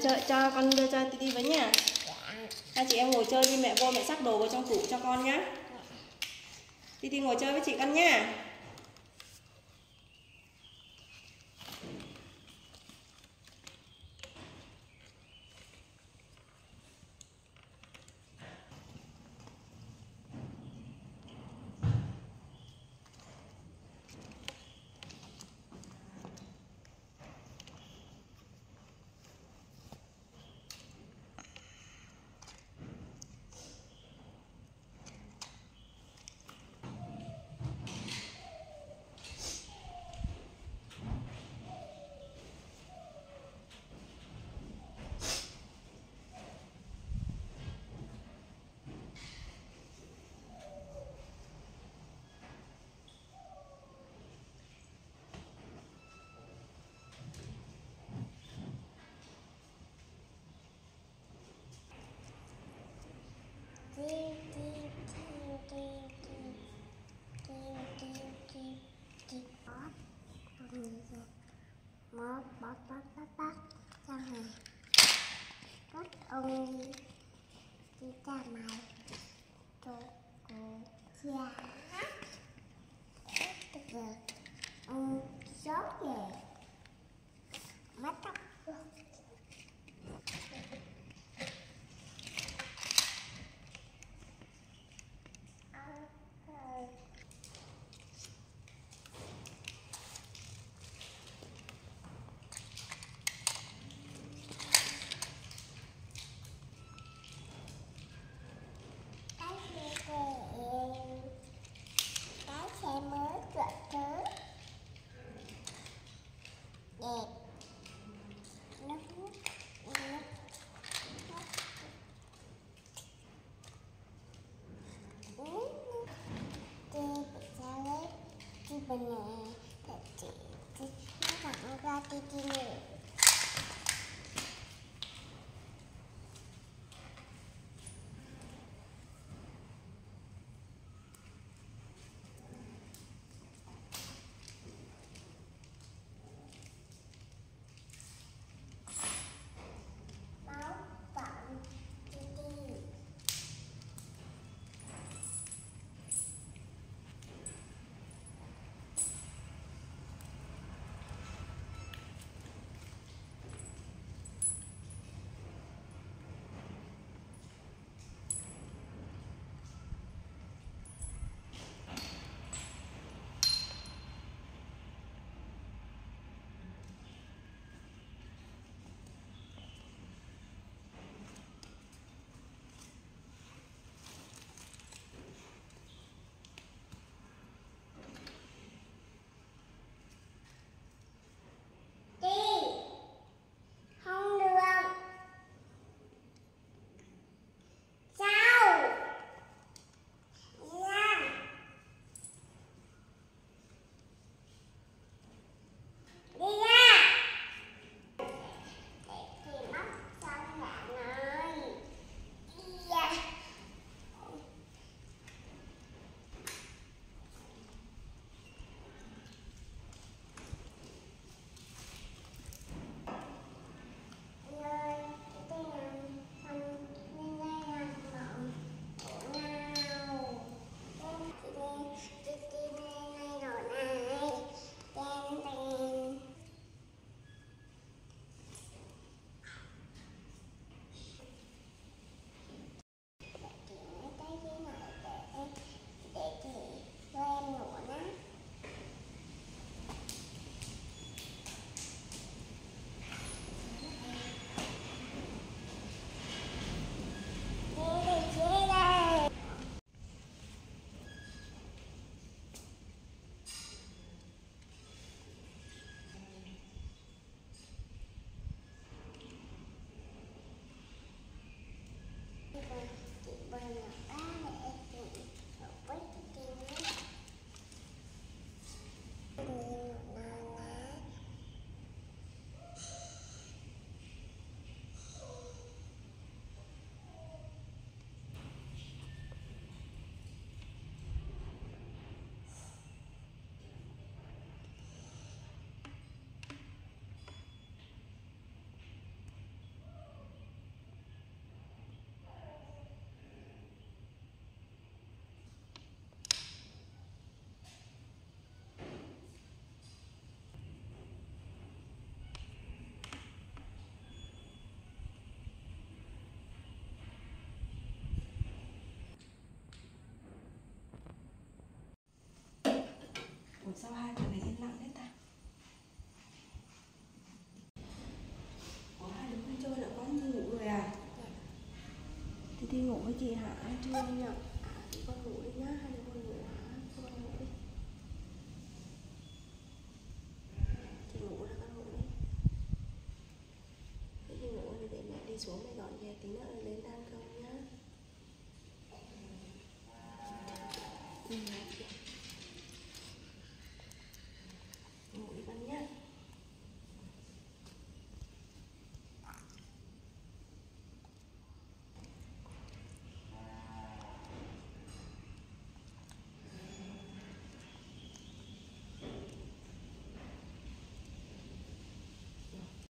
chơi, cho con đưa cho Titi với nha. Hai chị em ngồi chơi đi, mẹ vô mẹ sắp đồ vào trong tủ cho con nhá. Titi ngồi chơi với chị con nha. Bác ra này cất ông đi ra mày cho cô già được ông gió về mắt tóc bên này chị nó thẳng ra Titi này. sao hai người này yên lặng thế ta? Ủa hai đứa không chơi nữa con, đi ngủ rồi à? Thì đi ngủ với chị hả? Chưa anh ạ.